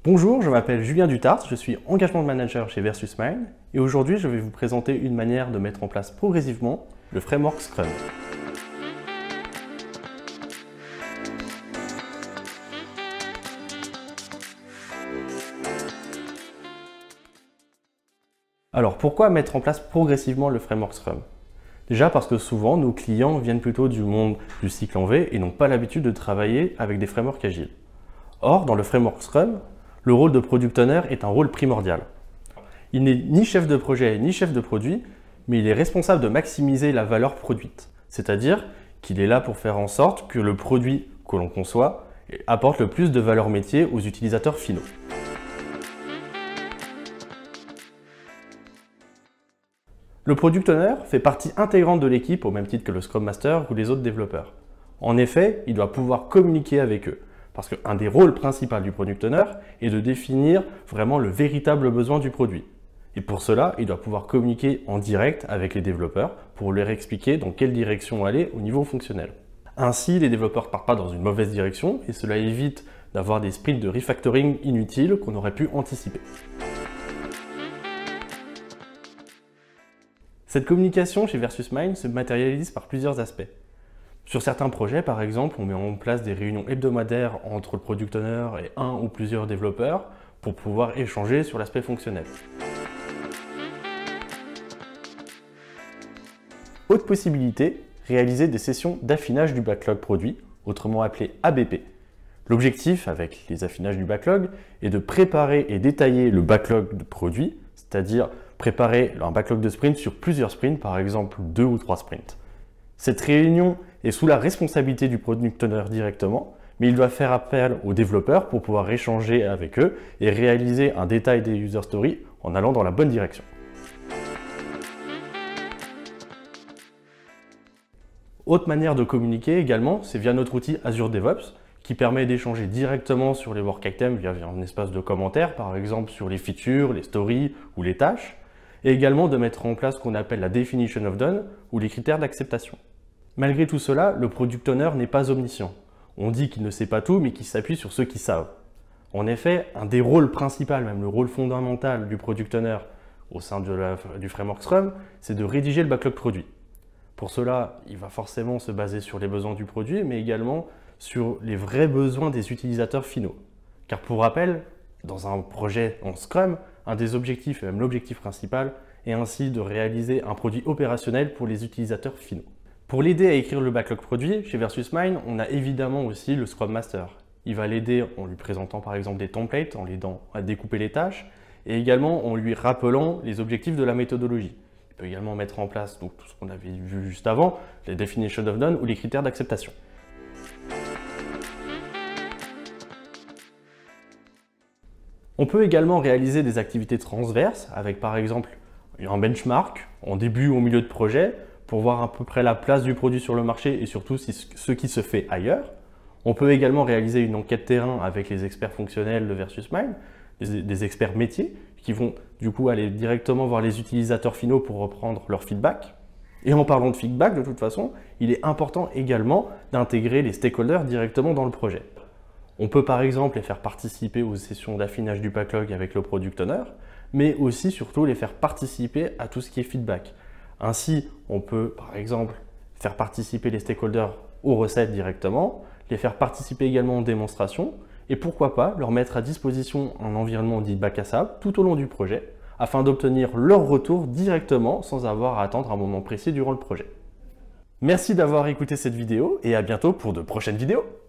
Bonjour, je m'appelle Julien Dutart, je suis Engagement Manager chez Versus Mind et aujourd'hui je vais vous présenter une manière de mettre en place progressivement le framework Scrum. Alors pourquoi mettre en place progressivement le framework Scrum? Déjà parce que souvent nos clients viennent plutôt du monde du cycle en V et n'ont pas l'habitude de travailler avec des frameworks agiles. Or, dans le framework Scrum, le rôle de Product Owner est un rôle primordial. Il n'est ni chef de projet ni chef de produit, mais il est responsable de maximiser la valeur produite. C'est-à-dire qu'il est là pour faire en sorte que le produit que l'on conçoit apporte le plus de valeur métier aux utilisateurs finaux. Le Product Owner fait partie intégrante de l'équipe au même titre que le Scrum Master ou les autres développeurs. En effet, il doit pouvoir communiquer avec eux. Parce qu'un des rôles principaux du Product Owner est de définir vraiment le véritable besoin du produit. Et pour cela, il doit pouvoir communiquer en direct avec les développeurs pour leur expliquer dans quelle direction aller au niveau fonctionnel. Ainsi, les développeurs ne partent pas dans une mauvaise direction et cela évite d'avoir des sprints de refactoring inutiles qu'on aurait pu anticiper. Cette communication chez Versus Mind se matérialise par plusieurs aspects. Sur certains projets, par exemple, on met en place des réunions hebdomadaires entre le Product Owner et un ou plusieurs développeurs pour pouvoir échanger sur l'aspect fonctionnel. Autre possibilité, réaliser des sessions d'affinage du backlog produit, autrement appelé ABP. L'objectif avec les affinages du backlog est de préparer et détailler le backlog de produit, c'est-à-dire préparer un backlog de sprint sur plusieurs sprints, par exemple 2 ou 3 sprints. Cette réunion est sous la responsabilité du Product Owner directement, mais il doit faire appel aux développeurs pour pouvoir échanger avec eux et réaliser un détail des user stories en allant dans la bonne direction. Autre manière de communiquer également, c'est via notre outil Azure DevOps, qui permet d'échanger directement sur les work items via un espace de commentaires, par exemple sur les features, les stories ou les tâches, et également de mettre en place ce qu'on appelle la definition of done ou les critères d'acceptation. Malgré tout cela, le Product Owner n'est pas omniscient. On dit qu'il ne sait pas tout, mais qu'il s'appuie sur ceux qui savent. En effet, un des rôles principaux, même le rôle fondamental du Product Owner au sein du framework Scrum, c'est de rédiger le backlog produit. Pour cela, il va forcément se baser sur les besoins du produit, mais également sur les vrais besoins des utilisateurs finaux. Car pour rappel, dans un projet en Scrum, un des objectifs, et même l'objectif principal, est ainsi de réaliser un produit opérationnel pour les utilisateurs finaux. Pour l'aider à écrire le backlog produit, chez Versus Mind, on a évidemment aussi le Scrum Master. Il va l'aider en lui présentant par exemple des templates, en l'aidant à découper les tâches, et également en lui rappelant les objectifs de la méthodologie. Il peut également mettre en place donc, tout ce qu'on avait vu juste avant, les definition of done ou les critères d'acceptation. On peut également réaliser des activités transverses avec par exemple un benchmark en début ou au milieu de projet pour voir à peu près la place du produit sur le marché et surtout ce qui se fait ailleurs. On peut également réaliser une enquête terrain avec les experts fonctionnels de Versus Mind, des experts métiers qui vont du coup aller directement voir les utilisateurs finaux pour reprendre leur feedback. Et en parlant de feedback, de toute façon, il est important également d'intégrer les stakeholders directement dans le projet. On peut par exemple les faire participer aux sessions d'affinage du backlog avec le Product Owner, mais aussi surtout les faire participer à tout ce qui est feedback. Ainsi, on peut par exemple faire participer les stakeholders aux recettes directement, les faire participer également aux démonstrations, et pourquoi pas leur mettre à disposition un environnement dit bac à sable tout au long du projet, afin d'obtenir leur retour directement sans avoir à attendre un moment précis durant le projet. Merci d'avoir écouté cette vidéo et à bientôt pour de prochaines vidéos.